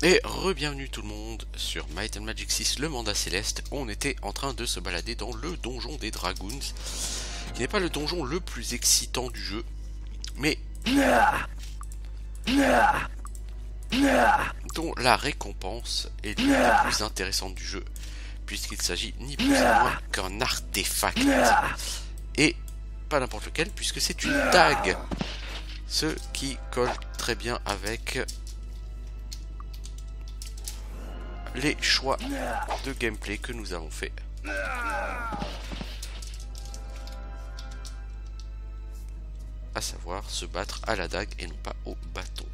Et re-bienvenue tout le monde sur Might and Magic 6, le mandat céleste. On était en train de se balader dans le donjon des Dragoons, qui n'est pas le donjon le plus excitant du jeu, mais dont la récompense est la plus intéressante du jeu, puisqu'il s'agit ni plus ni moins qu'un artefact. Et pas n'importe lequel, puisque c'est une dague, ce qui colle très bien avec les choix de gameplay que nous avons fait. À savoir se battre à la dague et non pas au bâton.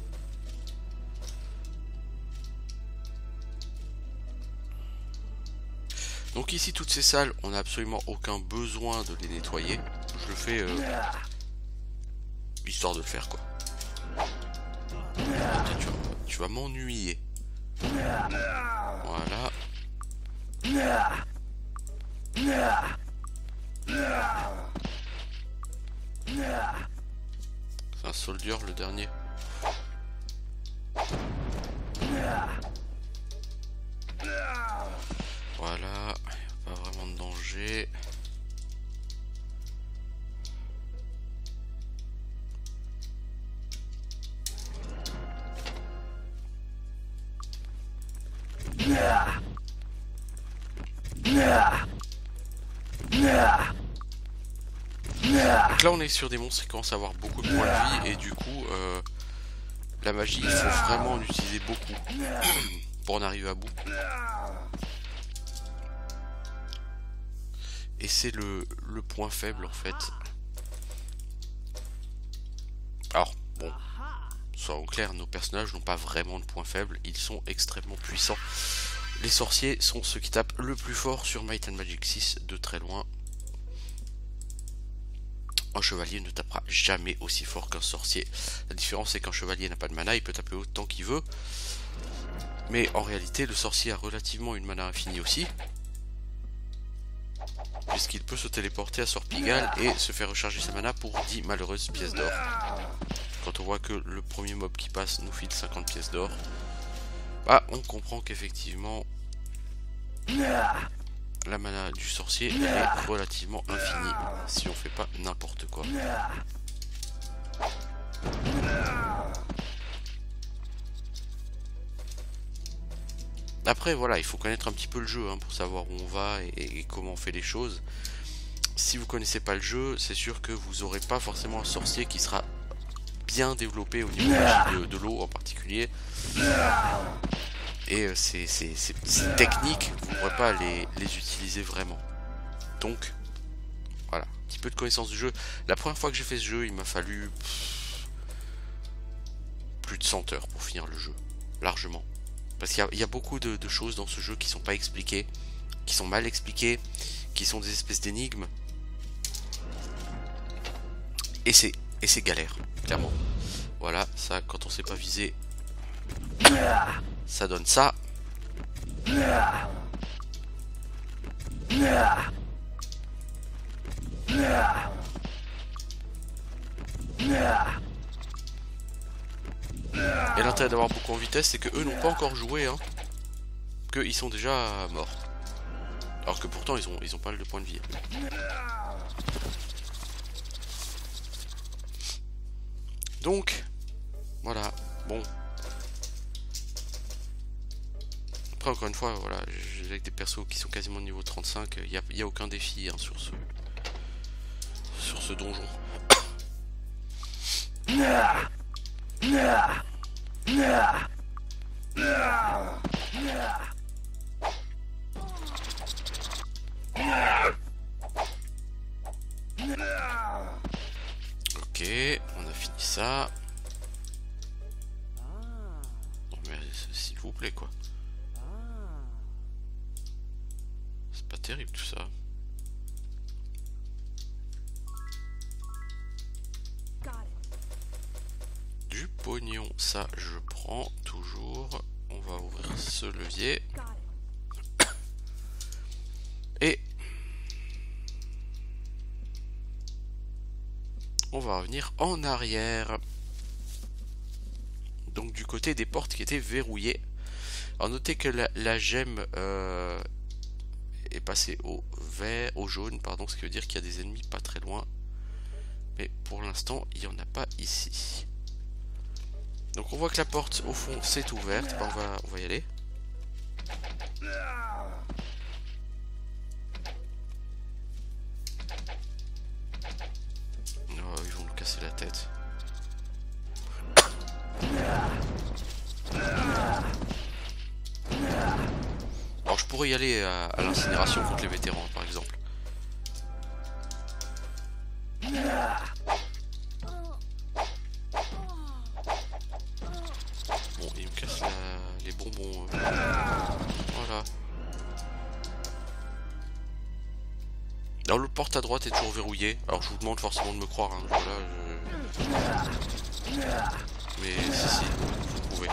Donc ici toutes ces salles, on n'a absolument aucun besoin de les nettoyer. Je le fais histoire de le faire quoi. Tu vas m'ennuyer. Voilà. C'est un soldier le dernier. Voilà, pas vraiment de danger. Donc là on est sur des monstres qui commencent à avoir beaucoup de points de vie et du coup la magie il faut vraiment en utiliser beaucoup pour en arriver à bout. Et c'est le point faible en fait. Alors bon, soyons clairs, nos personnages n'ont pas vraiment de point faible, ils sont extrêmement puissants. Les sorciers sont ceux qui tapent le plus fort sur Might and Magic 6 de très loin. Un chevalier ne tapera jamais aussi fort qu'un sorcier. La différence c'est qu'un chevalier n'a pas de mana, il peut taper autant qu'il veut. Mais en réalité le sorcier a relativement une mana infinie aussi, puisqu'il peut se téléporter à Sorpigal et se faire recharger sa mana pour 10 malheureuses pièces d'or. Quand on voit que le premier mob qui passe nous file 50 pièces d'or, bah on comprend qu'effectivement la mana du sorcier elle est relativement infinie si on fait pas n'importe quoi. Après voilà, il faut connaître un petit peu le jeu hein, pour savoir où on va et comment on fait les choses. Si vous connaissez pas le jeu, c'est sûr que vous aurez pas forcément un sorcier qui sera bien développé au niveau de l'eau en particulier. Et ces techniques, vous ne pourrez pas les utiliser vraiment. Donc, voilà, un petit peu de connaissance du jeu. La première fois que j'ai fait ce jeu, il m'a fallu plus de 100 heures pour finir le jeu, largement. Parce qu'il y a beaucoup de choses dans ce jeu qui sont pas expliquées, qui sont mal expliquées, qui sont des espèces d'énigmes. Et c'est galère, clairement. Voilà, ça, quand on sait pas viser, ça donne ça. Et l'intérêt d'avoir beaucoup en vitesse, c'est que eux n'ont pas encore joué, hein, qu'ils sont déjà morts. Alors que pourtant ils ont pas mal de points de vie. Donc, voilà, bon. Après encore une fois, voilà, avec des persos qui sont quasiment niveau 35, il y a aucun défi hein, sur ce donjon. Ok, on a fini ça. Non mais s'il vous plaît quoi. C'est pas terrible tout ça. Du pognon, ça je prends toujours. On va ouvrir ce levier. Et on va revenir en arrière. donc du côté des portes qui étaient verrouillées. Alors notez que la gemme est passée au vert, au jaune, pardon, ce qui veut dire qu'il y a des ennemis pas très loin. Mais pour l'instant, il n'y en a pas ici. Donc on voit que la porte au fond c'est ouverte. Ben, on va y aller. Oh, ils vont nous casser la tête. Alors je pourrais y aller à l'incinération contre les vétérans par exemple. Bon, il me casse les bonbons. Voilà. Alors le porte à droite est toujours verrouillé. Alors je vous demande forcément de me croire. Hein. Voilà, mais si, vous pouvez.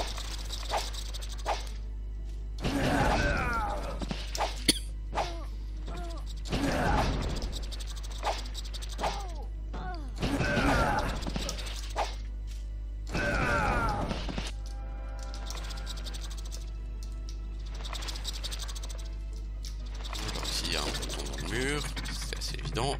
Ici il y a un bouton dans le mur, c'est assez évident.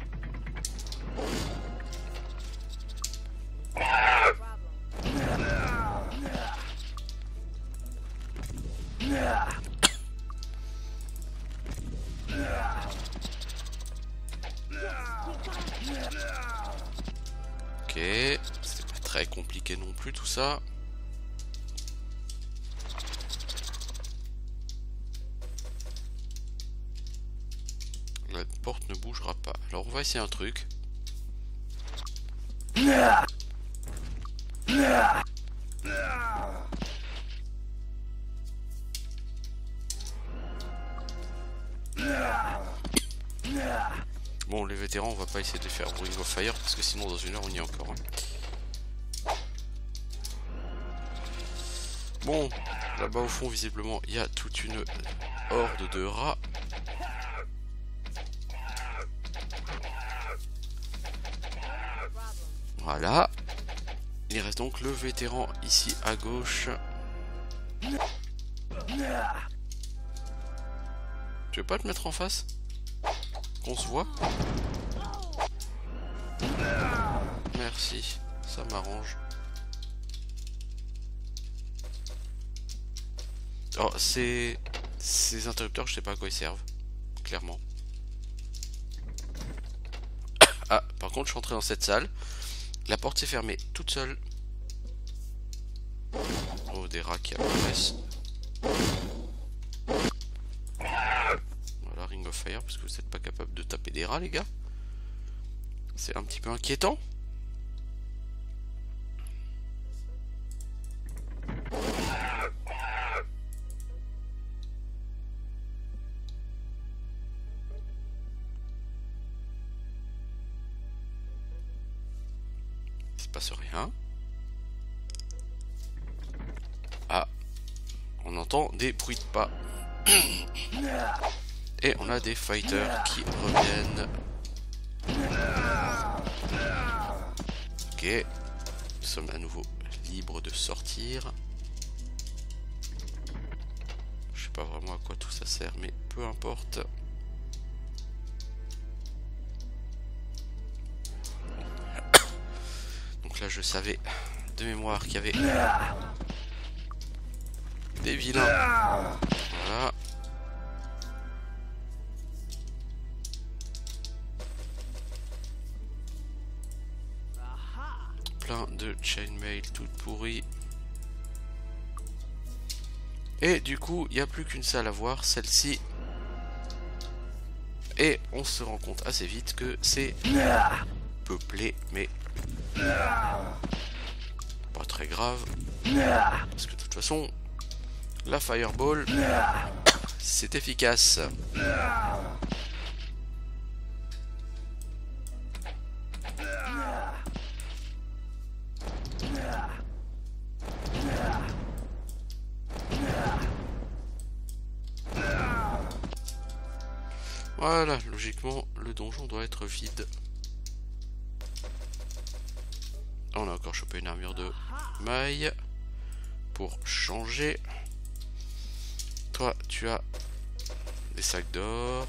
Ok, c'est pas très compliqué non plus tout ça. La porte ne bougera pas. Alors on va essayer un truc. Bon, les vétérans, on va pas essayer de les faire Ring of Fire parce que sinon dans une heure on y est encore. Hein. Bon, là-bas au fond visiblement il y a toute une horde de rats. Voilà. Il reste donc le vétéran ici à gauche. Tu veux pas te mettre en face? Qu'on se voit? Merci, ça m'arrange. Alors ces interrupteurs, je sais pas à quoi ils servent, clairement. Ah, par contre je suis entré dans cette salle. La porte s'est fermée toute seule. Oh, des rats qui apparaissent. Voilà, Ring of Fire, parce que vous n'êtes pas capable de taper des rats, les gars. C'est un petit peu inquiétant. Il se passe rien. Ah, on entend des bruits de pas. Et on a des fighters qui reviennent. Ok, nous sommes à nouveau libres de sortir. Je sais pas vraiment à quoi tout ça sert, mais peu importe. Donc là je savais de mémoire qu'il y avait des vilains. Voilà. Plein de chainmail toutes pourries. Et du coup, il n'y a plus qu'une salle à voir, celle-ci. Et on se rend compte assez vite que c'est peuplé, mais pas très grave. Parce que de toute façon, la fireball, c'est efficace. Voilà, logiquement, le donjon doit être vide. On a encore chopé une armure de maille. pour changer. Toi, tu as des sacs d'or.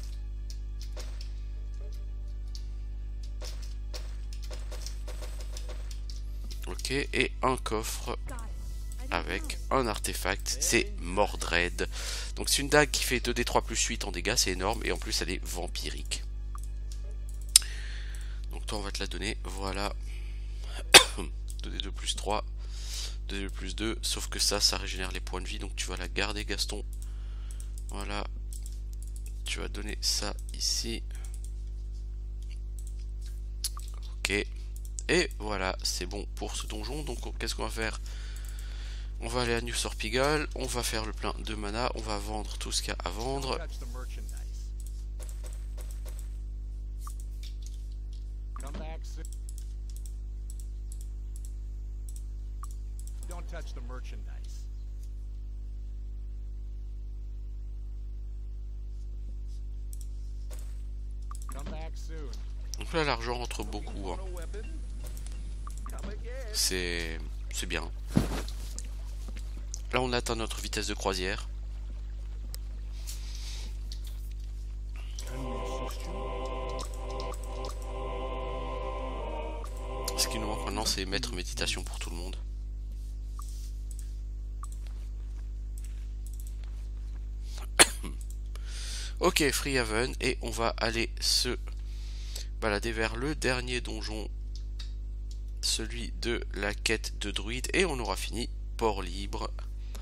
Ok, et un coffre avec un artefact, c'est Mordred. Donc c'est une dague qui fait 2d3 plus 8 en dégâts, c'est énorme, et en plus elle est vampirique. Donc toi on va te la donner, voilà. 2d2 plus 3, 2d2 plus 2, sauf que ça régénère les points de vie, donc tu vas la garder Gaston. Voilà, tu vas donner ça ici. Ok, et voilà, c'est bon pour ce donjon. Donc qu'est-ce qu'on va faire? On va aller à New Sorpigal, on va faire le plein de mana, on va vendre tout ce qu'il y a à vendre. Donc là l'argent rentre beaucoup, hein. C'est bien. Là on atteint notre vitesse de croisière. Ce qui nous manque maintenant c'est mettre méditation pour tout le monde. Ok, Freehaven, et on va aller se balader vers le dernier donjon, celui de la quête de druide, et on aura fini port libre.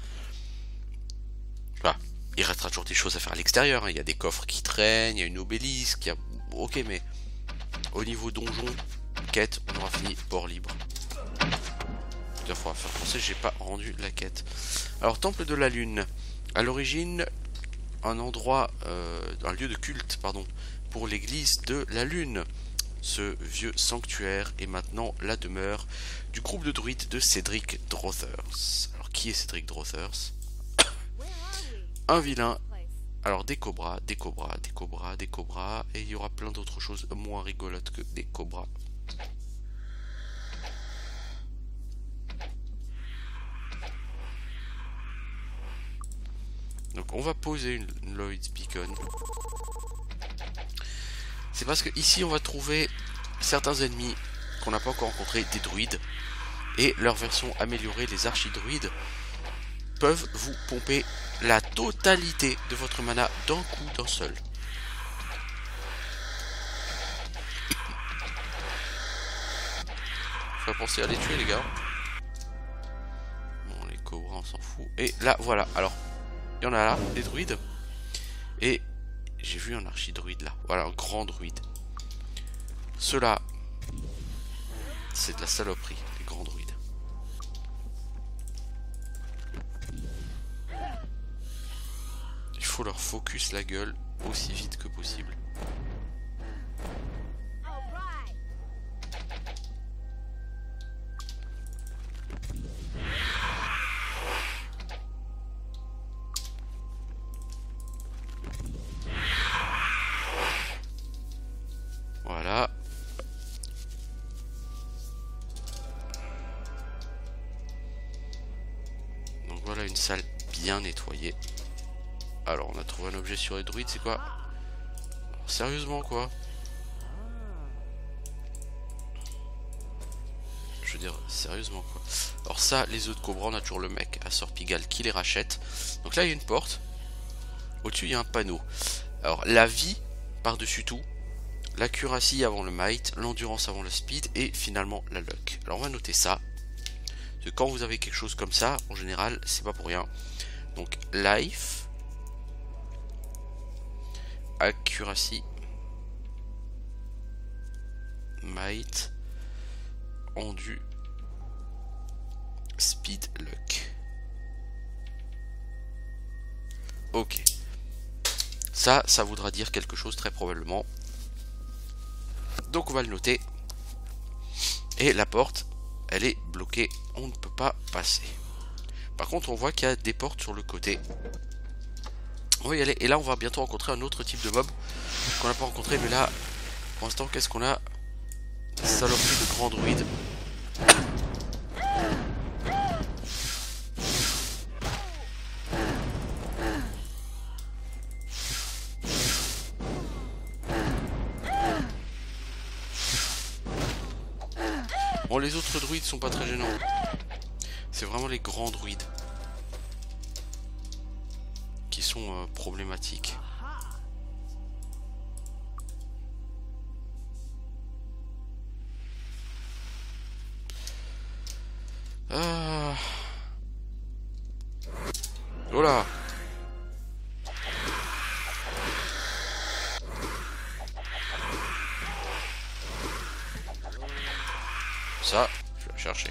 Voilà. Il restera toujours des choses à faire à l'extérieur, hein. Il y a des coffres qui traînent, il y a une obélisque, il y a... Ok, mais au niveau donjon, quête, on aura fini port libre. Il faudra faire penser, j'ai pas rendu la quête. Alors, temple de la lune. À l'origine, un endroit, un lieu de culte, pardon, pour l'église de la lune. Ce vieux sanctuaire est maintenant la demeure du groupe de druides de Cédric Drothers. Alors, qui est Cédric Drothers? Un vilain. Alors, des cobras, des cobras, des cobras, des cobras. Et il y aura plein d'autres choses moins rigolotes que des cobras. Donc, on va poser une Lloyd's Beacon. C'est parce que ici on va trouver certains ennemis qu'on n'a pas encore rencontrés, des druides, et leur version améliorée, les archidruides, peuvent vous pomper la totalité de votre mana d'un coup, d'un seul. Faut penser à les tuer les gars. Bon, les cobras on s'en fout. Et là voilà, alors il y en a là, des druides, et j'ai vu un archidruide là, voilà, un grand druide. Ceux-là, c'est de la saloperie, les grands druides. Il faut leur focus la gueule aussi vite que possible. Voilà. Donc voilà une salle bien nettoyée. Alors on a trouvé un objet sur les druides, c'est quoi? Sérieusement quoi? Je veux dire, sérieusement quoi? Alors ça, les œufs de cobra, on a toujours le mec à Sorpigal qui les rachète. Donc là il y a une porte. Au-dessus il y a un panneau. Alors la vie par-dessus tout. L'accuracy avant le might, l'endurance avant le speed et finalement la luck. Alors on va noter ça. Parce que quand vous avez quelque chose comme ça, en général, c'est pas pour rien. Donc life, accuracy, might, endu, speed, luck. Ok. Ça voudra dire quelque chose très probablement. Donc on va le noter. Et la porte, elle est bloquée. On ne peut pas passer. Par contre, on voit qu'il y a des portes sur le côté. On va y aller. Et là, on va bientôt rencontrer un autre type de mob qu'on n'a pas rencontré. Mais là, pour l'instant, qu'est-ce qu'on a? Saloperie de grand druide. Bon, les autres druides sont pas très gênants. C'est vraiment les grands druides qui sont problématiques. Oh là. Ça, je vais la chercher.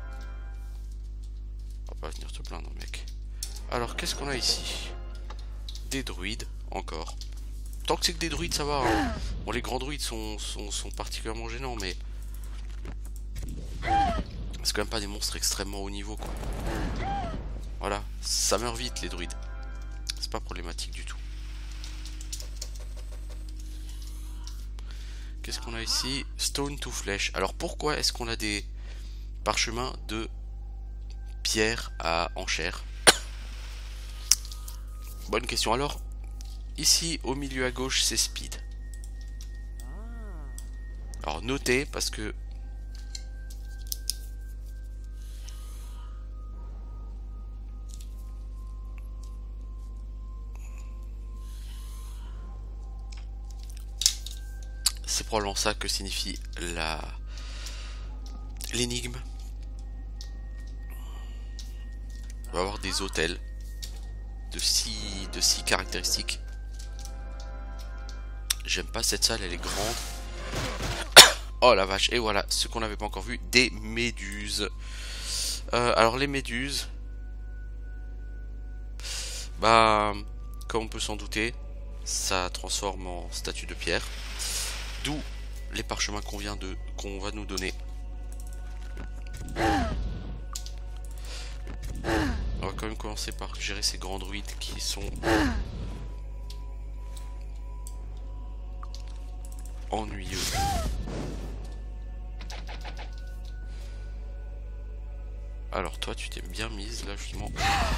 On va pas venir te plaindre, mec. Alors, qu'est-ce qu'on a ici? Des druides, encore. Tant que c'est que des druides, ça va. Hein. Bon, les grands druides sont particulièrement gênants, mais... c'est quand même pas des monstres extrêmement haut niveau, quoi. Voilà, ça meurt vite, les druides. C'est pas problématique du tout. Qu'est-ce qu'on a ici? Stone to Flesh. Alors pourquoi est-ce qu'on a des parchemins de pierre à enchère? Bonne question. Alors, ici au milieu à gauche, c'est Speed. Alors notez, parce que... c'est probablement ça que signifie l'énigme. On va avoir des hôtels de 6 caractéristiques. J'aime pas cette salle, elle est grande. Oh la vache, et voilà, ce qu'on n'avait pas encore vu, des méduses. Alors les méduses, bah, comme on peut s'en douter, ça transforme en statue de pierre. D'où les parchemins qu'on va nous donner. On va quand même commencer par gérer ces grands druides qui sont ennuyeux. Alors toi tu t'es bien mise là justement.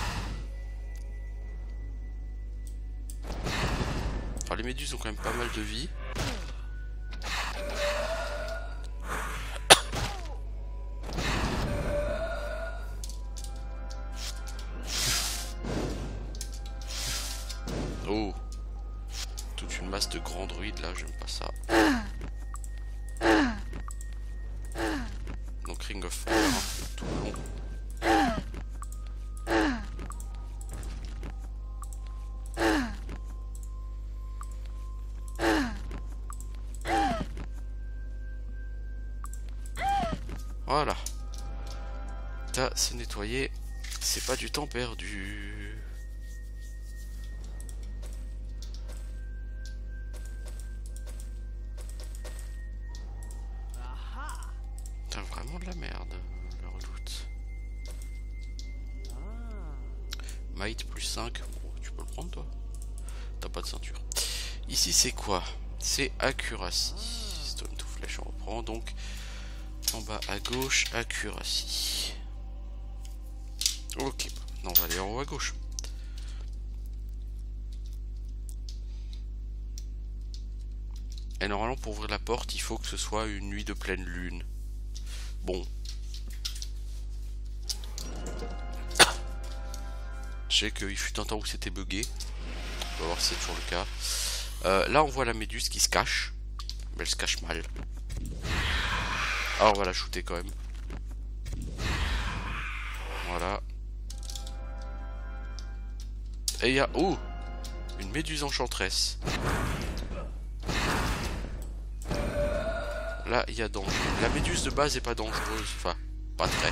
Alors les méduses ont quand même pas mal de vie. Oh, toute une masse de grands druides là, j'aime pas ça. Donc Ring of Fire, hein, tout le long. Voilà. Ça, c'est nettoyé. C'est pas du temps perdu. T'as vraiment de la merde, leur loot. Might plus 5. Bon, tu peux le prendre toi. T'as pas de ceinture. Ici c'est quoi? C'est Accuracy. Stone to Flesh, on reprend donc. En bas à gauche, Accuracy. Ok, maintenant on va aller en haut à gauche. Et normalement pour ouvrir la porte, il faut que ce soit une nuit de pleine lune. Bon. Je sais qu'il fut un temps où c'était bugué. On va voir si c'est toujours le cas. Là on voit la méduse qui se cache. Mais elle se cache mal. Alors on va la shooter quand même. Voilà. Et il y a... oh, une méduse enchanteresse. Là il y a danger. La méduse de base est pas dangereuse. Enfin, pas très.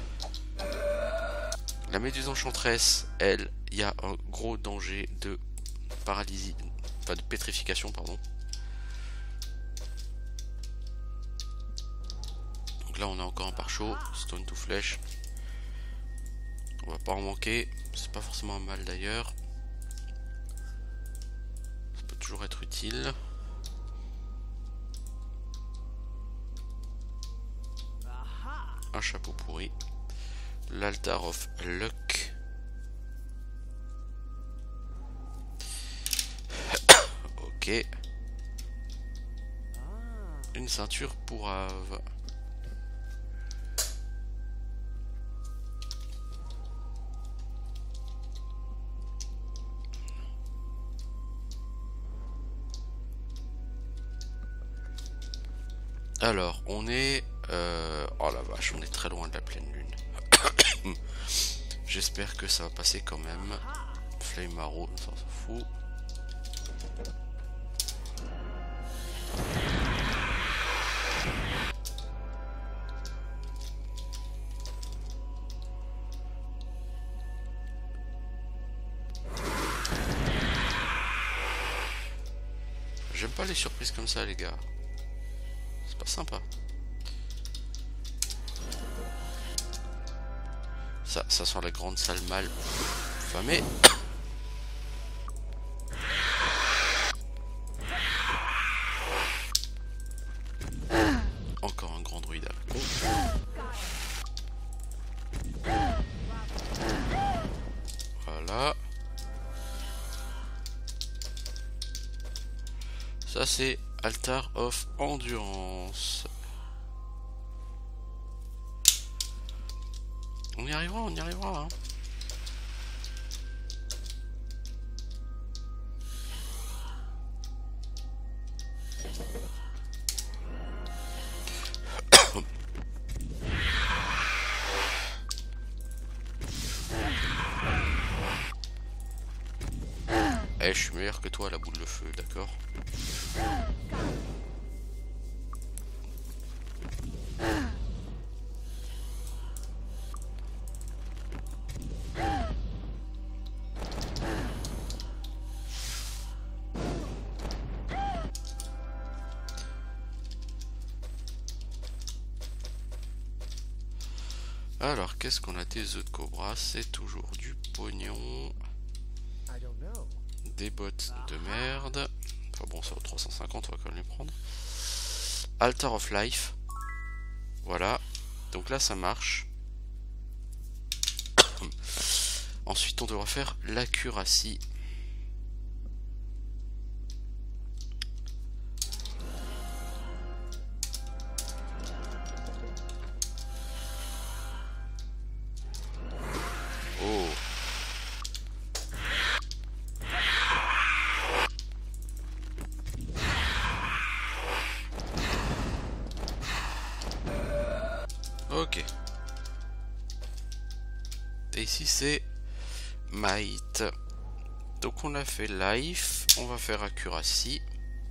La méduse enchanteresse, elle, il y a un gros danger de paralysie. Enfin de pétrification, pardon. Donc là on a encore un pare-chaud. Stone to Flesh. On va pas en manquer. C'est pas forcément un mal d'ailleurs. Ça peut toujours être utile. Un chapeau pourri. L'Altar of Luck. Ok. Une ceinture pour Ave. Alors, on est... oh la vache, on est très loin de la pleine lune. J'espère que ça va passer quand même. Flame Arrow, ça s'en fout. J'aime pas les surprises comme ça, les gars. C'est pas sympa. Ça sent la grande salle mal famée. Encore un grand druide à la con. Voilà. Ça c'est Altar of Endurance. On y arrivera, on y arrivera. Hein. Eh, je suis meilleur que toi à la boule de feu, d'accord? Alors, qu'est-ce qu'on a des œufs de cobra? C'est toujours du pognon. Des bottes de merde. Enfin bon, ça vaut 350, on va quand même les prendre. Altar of Life. Voilà. Donc là, ça marche. Ensuite, on devra faire l'accuracy. Oh. Ok. Et ici c'est Might. Donc on a fait Life, on va faire Accuracy.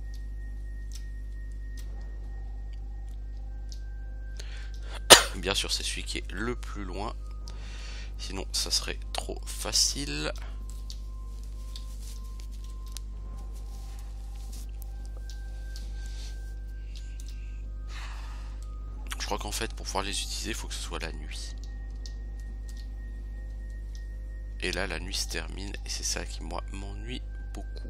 Bien sûr c'est celui qui est le plus loin. Sinon ça serait trop facile. Je crois qu'en fait pour pouvoir les utiliser il faut que ce soit la nuit. Et là la nuit se termine et c'est ça qui moi m'ennuie beaucoup.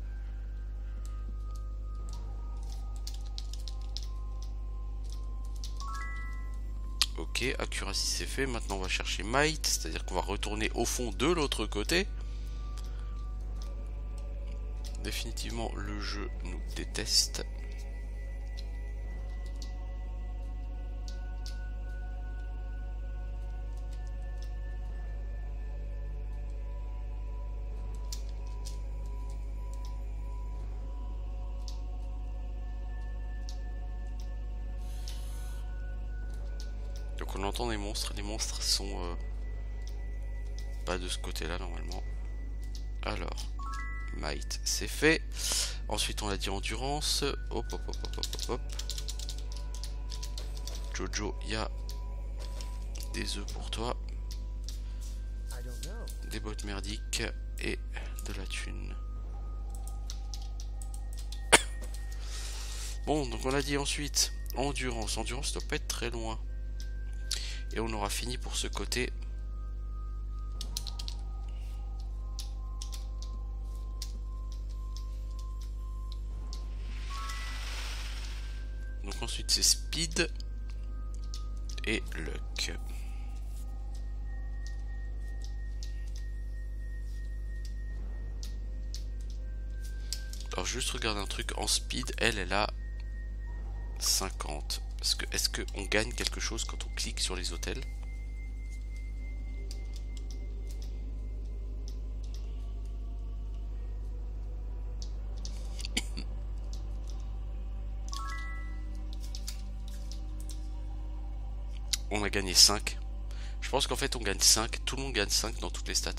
Ok, Accuracy c'est fait, maintenant on va chercher Might, c'est-à-dire qu'on va retourner au fond de l'autre côté. Définitivement le jeu nous déteste. Donc on entend des monstres, les monstres sont pas de ce côté là normalement. Alors, Might c'est fait. Ensuite on a dit endurance. Hop hop hop hop hop hop hop. Jojo, il y a des œufs pour toi. Des bottes merdiques et de la thune. Bon, donc on a dit ensuite endurance. Endurance doit pas être très loin. Et on aura fini pour ce côté. Donc ensuite c'est speed et luck. Alors juste regarde un truc en speed, elle a 50. Parce que est-ce qu'on gagne quelque chose quand on clique sur les hôtels? on a gagné 5. Je pense qu'en fait on gagne 5, tout le monde gagne 5 dans toutes les stats.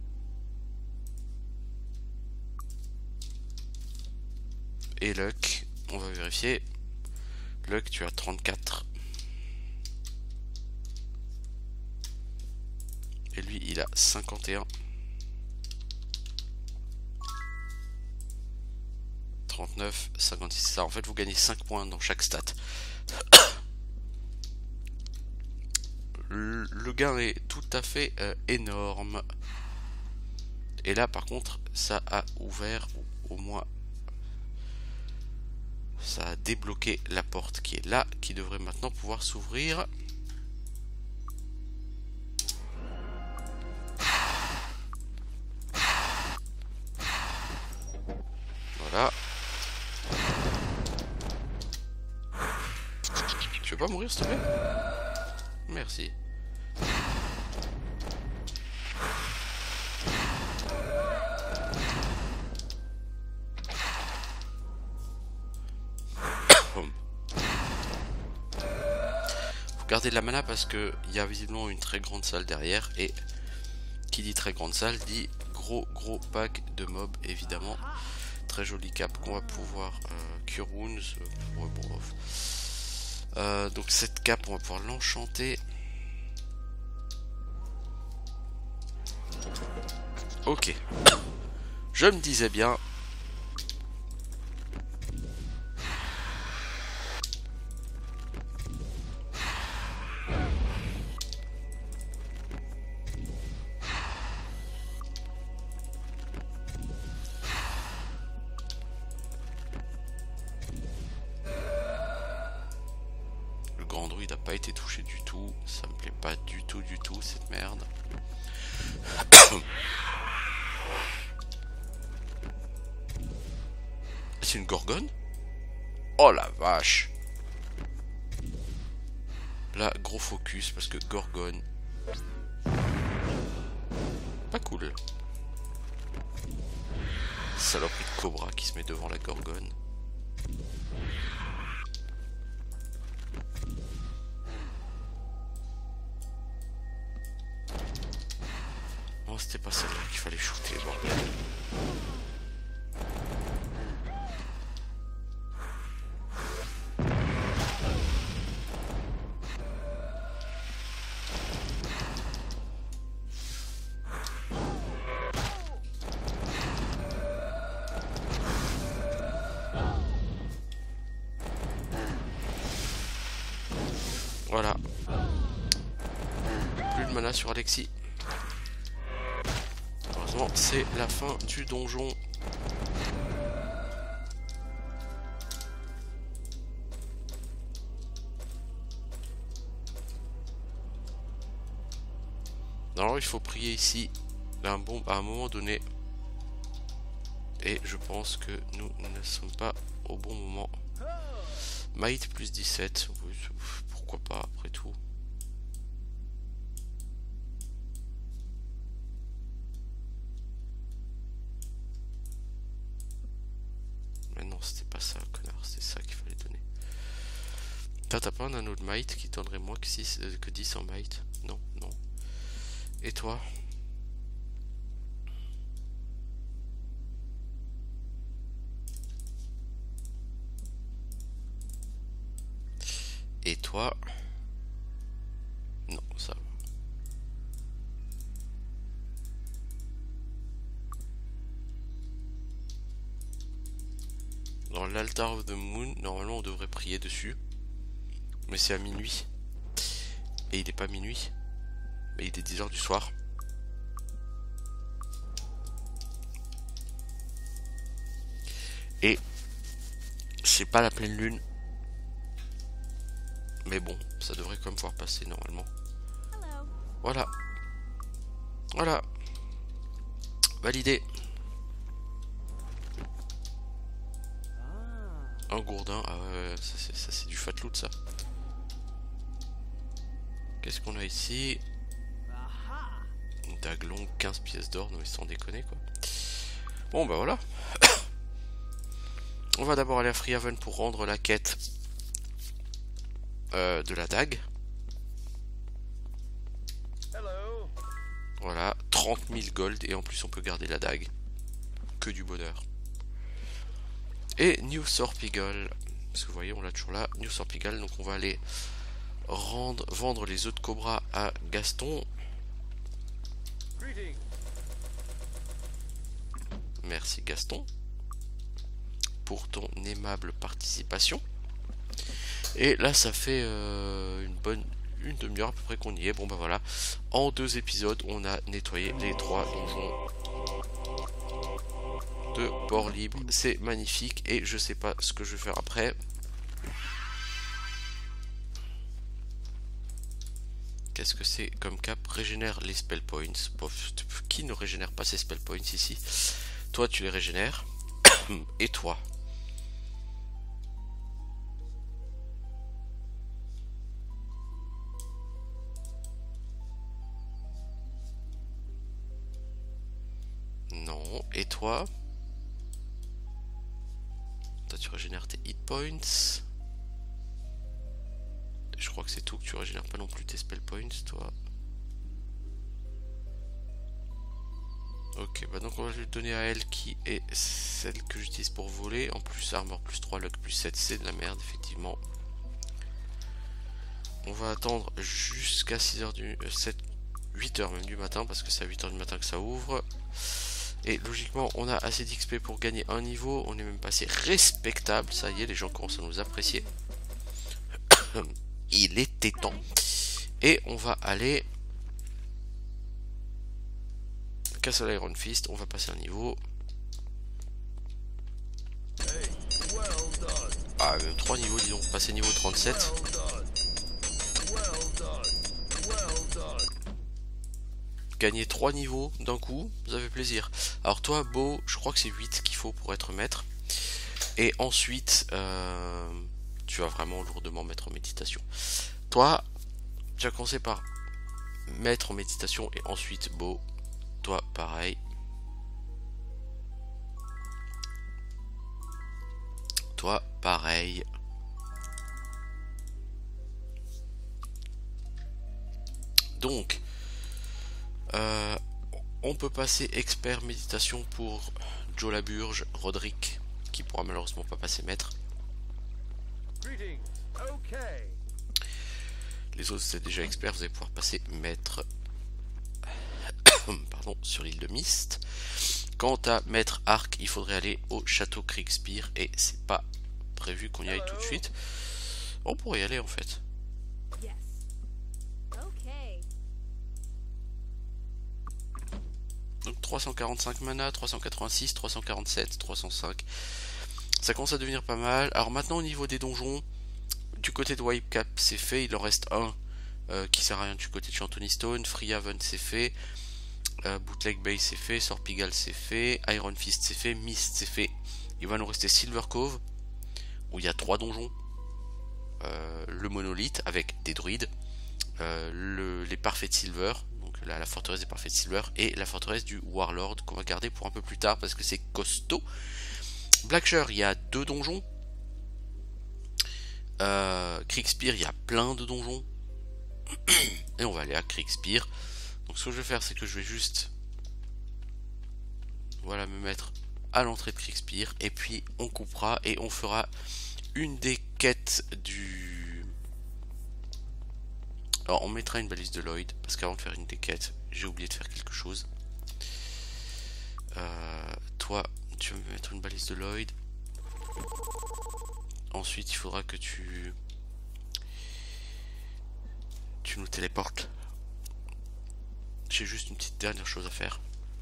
Et Luck, on va vérifier. Luck, tu as 34. Et lui, il a 51. 39, 56. Ça, en fait, vous gagnez 5 points dans chaque stat. Le gain est tout à fait énorme. Et là, par contre, ça a ouvert, au moins, ça a débloqué la porte qui est là, qui devrait maintenant pouvoir s'ouvrir. Voilà. Tu veux pas mourir, s'il te plaît? Merci. Faut garder de la mana parce que il y a visiblement une très grande salle derrière, et qui dit très grande salle dit gros pack de mobs évidemment. Très joli cap qu'on va pouvoir cure wounds. Donc cette cape on va pouvoir l'enchanter. Ok. Je me disais bien. Le grand druide n'a pas été touché du tout. Ça me plaît pas du tout cette merde. C'est une gorgone? Oh la vache! Là, gros focus parce que gorgone. Pas cool. Saloperie de cobra qui se met devant la gorgone. Oh, c'était pas celle-là qu'il fallait shooter, bordel. Voilà. Plus de mana sur Alexis. Heureusement, c'est la fin du donjon. Alors, il faut prier ici à un moment donné. Et je pense que nous ne sommes pas au bon moment. Might plus 17. Pourquoi pas après tout. Mais non, c'était pas ça, connard. C'est ça qu'il fallait donner. T'as pas un anneau de might qui donnerait moins que 10 en might? Non, non. Et toi? Et toi? Non, ça va. Dans l'altar of the moon, normalement on devrait prier dessus. Mais c'est à minuit. Et il n'est pas minuit. Mais il est 10 h du soir. Et c'est pas la pleine lune. Mais bon, ça devrait quand même pouvoir passer normalement. Voilà. Voilà. Validé. Un gourdin. Ah ouais, ça c'est du fat loot ça. Qu'est-ce qu'on a ici? Une dague longue, 15 pièces d'or, non mais sans déconner quoi. Bon bah voilà. On va d'abord aller à Freehaven pour rendre la quête de la dague. Voilà, 30 000 gold et en plus on peut garder la dague. Que du bonheur. Et New Sorpigal, parce que vous voyez on l'a toujours là, New Sorpigal, donc on va aller vendre les œufs de cobra à Gaston. Merci Gaston pour ton aimable participation. Et là ça fait une demi-heure à peu près qu'on y est. Bon bah voilà, en 2 épisodes on a nettoyé les 3 donjons de port libre. C'est magnifique et je sais pas ce que je vais faire après. Qu'est-ce que c'est comme cap? Régénère les spell points. Qui ne régénère pas ses spell points ici? Toi tu les régénères. Et toi? Non. Et toi? Toi tu régénères tes hit points. Je crois que c'est tout, que tu régénères pas non plus tes spell points, toi. Ok, bah donc on va lui donner à elle qui est celle que j'utilise pour voler. En plus armor plus 3, luck plus 7, c'est de la merde effectivement. On va attendre jusqu'à 6h du 8h même du matin, parce que c'est à 8h du matin que ça ouvre. Et logiquement on a assez d'XP pour gagner un niveau. On est même passé respectable, ça y est, les gens commencent à nous apprécier. Il était temps. Et on va aller Castle Iron Fist, on va passer un niveau. Ah, même 3 niveaux, disons, passer niveau 37. Gagner 3 niveaux d'un coup, ça fait plaisir. Alors toi, Beau, je crois que c'est 8 qu'il faut pour être maître. Et ensuite, tu vas vraiment lourdement mettre en méditation. Toi, tu as commencé par mettre en méditation et ensuite Beau. Toi, pareil. Toi, pareil. Donc, on peut passer expert méditation pour Joe Laburge, Roderick, qui pourra malheureusement pas passer maître. Les autres c'est déjà expert, vous allez pouvoir passer maître. Pardon, sur l'île de Mist. Quant à maître arc, il faudrait aller au château Kriegspire et c'est pas prévu qu'on y aille tout de suite. On pourrait y aller en fait. Donc 345 mana, 386, 347, 305. Ça commence à devenir pas mal. Alors maintenant au niveau des donjons, du côté de Whitecap c'est fait, il en reste un qui sert à rien du côté de Anthony Stone. Freehaven c'est fait. Bootleg Bay c'est fait, Sorpigal c'est fait, Iron Fist c'est fait, Mist c'est fait. Il va nous rester Silver Cove où il y a 3 donjons, le monolithe avec des druides, les parfaits de Silver, donc la forteresse des parfaits de Silver, et la forteresse du Warlord qu'on va garder pour un peu plus tard parce que c'est costaud. Blackshire il y a 2 donjons, Kriegspire il y a plein de donjons et on va aller à Kriegspire. Donc ce que je vais faire c'est que je vais juste voilà me mettre à l'entrée de Kriegspire et puis on coupera et on fera une des quêtes du... Alors on mettra une balise de Lloyd parce qu'avant de faire une des quêtes j'ai oublié de faire quelque chose. Toi tu vas me mettre une balise de Lloyd. Ensuite il faudra que tu nous téléportes. J'ai juste une petite dernière chose à faire.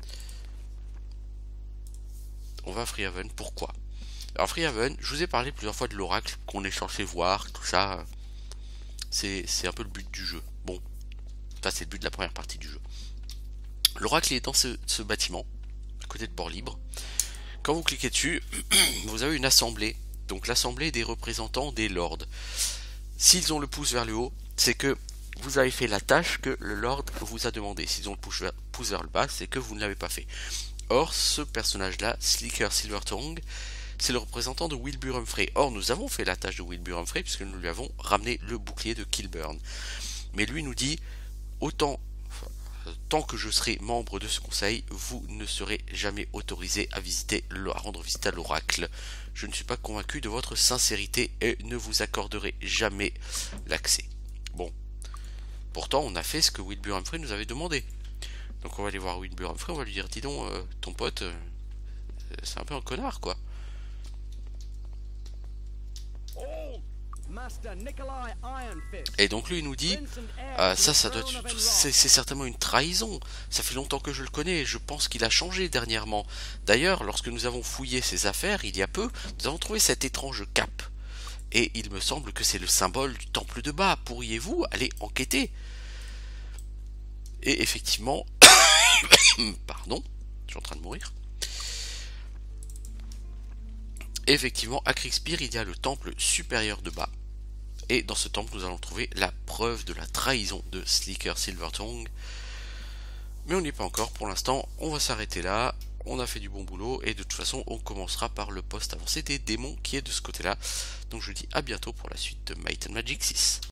On va à Freehaven. Pourquoi? Alors Freehaven, je vous ai parlé plusieurs fois de l'oracle qu'on est censé voir, tout ça. C'est un peu le but du jeu. Bon, ça c'est le but de la première partie du jeu. L'oracle est dans ce bâtiment, à côté de Port Libre. Quand vous cliquez dessus, vous avez une assemblée. Donc l'assemblée des représentants des lords. S'ils ont le pouce vers le haut, c'est que vous avez fait la tâche que le Lord vous a demandé. S'ils ont le pouce vers le bas, c'est que vous ne l'avez pas fait. Or, ce personnage-là, Slicker Silvertongue, c'est le représentant de Wilbur Humphrey. Or, nous avons fait la tâche de Wilbur Humphrey, puisque nous lui avons ramené le bouclier de Kilburn. Mais lui nous dit, autant... tant que je serai membre de ce conseil, vous ne serez jamais autorisé à rendre visite à l'oracle. Je ne suis pas convaincu de votre sincérité et ne vous accorderai jamais l'accès. Bon. Pourtant, on a fait ce que Wilbur Humphrey nous avait demandé. Donc on va aller voir Wilbur Humphrey, on va lui dire, dis donc, ton pote, c'est un peu un connard, quoi. Et donc lui il nous dit ça doit être, c'est certainement une trahison. Ça fait longtemps que je le connais et je pense qu'il a changé dernièrement. D'ailleurs, lorsque nous avons fouillé ses affaires il y a peu, nous avons trouvé cette étrange cape. Et il me semble que c'est le symbole du temple de Ba. Pourriez-vous aller enquêter? Et effectivement, pardon, je suis en train de mourir. Effectivement, à Kriegspire, il y a le temple supérieur de Ba. Et dans ce temple, nous allons trouver la preuve de la trahison de Slicker Silvertongue. Mais on n'y est pas encore pour l'instant, on va s'arrêter là. On a fait du bon boulot et de toute façon, on commencera par le poste avancé des démons qui est de ce côté-là. Donc je vous dis à bientôt pour la suite de Might and Magic 6.